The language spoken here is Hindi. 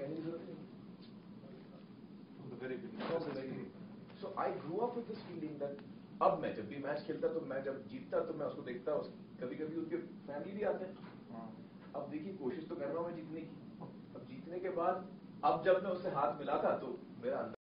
कहने की जरूरत नहीं। So I grew up with this feeling that अब मैं जब भी मैच खेलता तो मैं जब जीतता तो मैं उसको देखता, कभी कभी उसके फैमिली भी आते हैं। अब देखिए कोशिश तो कर रहा हूँ मैं जीतने की, अब जीतने के बाद अब जब मैं उससे हाथ मिलाता तो मेरा